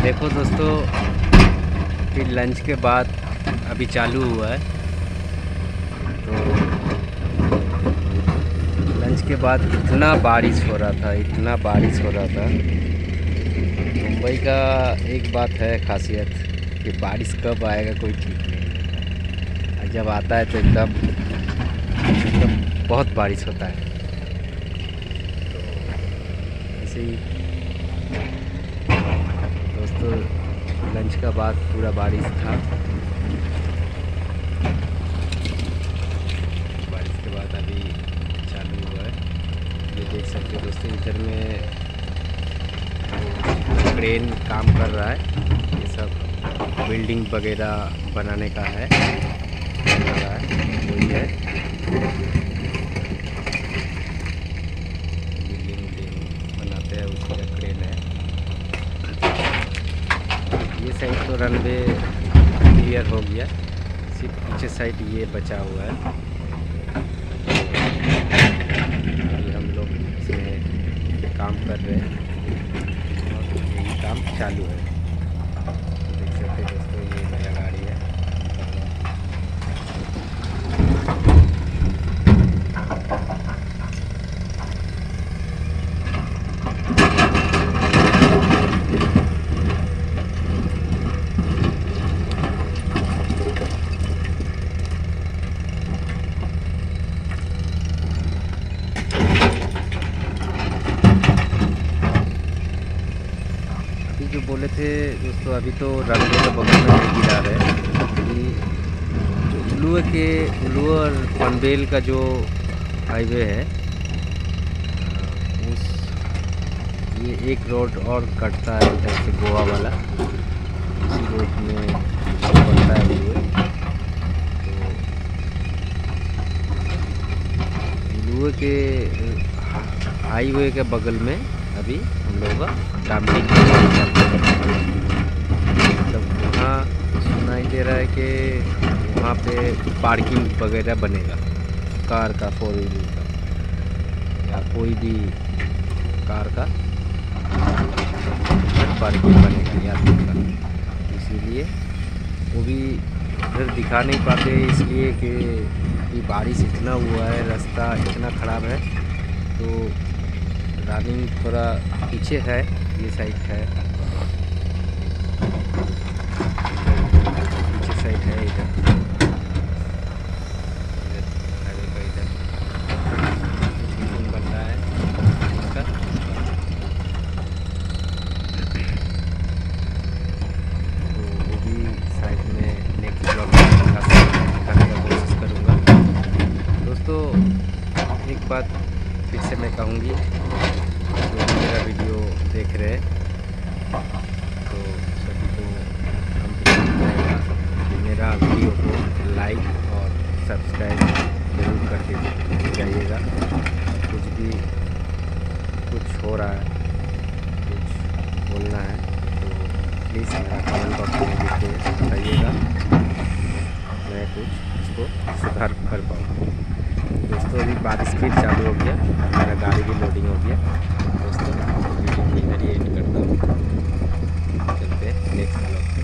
देखो दोस्तों, फिर लंच के बाद अभी चालू हुआ है। तो लंच के बाद इतना बारिश हो रहा था, इतना बारिश हो रहा था। मुंबई का एक बात है खासियत कि बारिश कब आएगा कोई ठीक नहीं, और जब आता है तो एकदम बहुत बारिश होता है। तो ऐसे ही दोस्तों, लंच का बाद पूरा बारिश था। बारिश के बाद अभी चालू हुआ है। ये देख सकते हो दोस्तों, इधर में क्रेन काम कर रहा है। ये सब बिल्डिंग वगैरह बनाने का है, वही है। बिल्डिंग बनाते हैं, उसी का क्रेन है। ये साइड तो रनवे क्लियर हो गया, सिर्फ पीछे साइड ये बचा हुआ है। अभी हम लोग इसमें काम कर रहे हैं और यही काम चालू है। देख सकते हैं दोस्तों, ये नया गाड़ी है। जो बोले थे दोस्तों, अभी तो रनवे के बगल में नहीं गिरा रहे कि जो उलुआ और पनवेल का जो हाईवे है, उस ये एक रोड और कटता है इधर से गोवा वाला, इसी रोड में पड़ता है वो। तो उलुआ के हाईवे के बगल में अभी हम लोगों का डामपिंग मतलब वहाँ सुनाई दे रहा है कि वहाँ पे पार्किंग वगैरह बनेगा, कार का, 4 व्हीलर का या कोई भी कार का पार्किंग बनेगा यात्री का। इसीलिए वो भी इधर दिखा नहीं पाते, इसलिए कि बारिश इतना हुआ है, रास्ता इतना ख़राब है। तो रनिंग थोड़ा पीछे है, ये साइड है, पीछे साइड है इधर हाईवे का, इधर बन रहा है इसका। तो वो भी साइड में नेक्स्ट ब्लॉग में दिखाने का कोशिश करूँगा। दोस्तों, एक बात फिर से मैं कहूँगी, जो मेरा वीडियो देख रहे हैं तो सभी को हम मेरा वीडियो को लाइक और सब्सक्राइब जरूर करके जाइएगा। कुछ हो रहा है, कुछ बोलना है तो प्लीज़ मेरा कमेंट बॉक्स में लिख के बताइएगा, मैं कुछ इसको सुधार कर पाऊँ। दोस्तों, अभी बारिश फिर चालू हो गया, मेरा गाड़ी भी लोडिंग हो गया। दोस्तों, वीडियो को इधर ही एंड करता हूँ, चलते हैं नेक्स्ट ब्लॉग।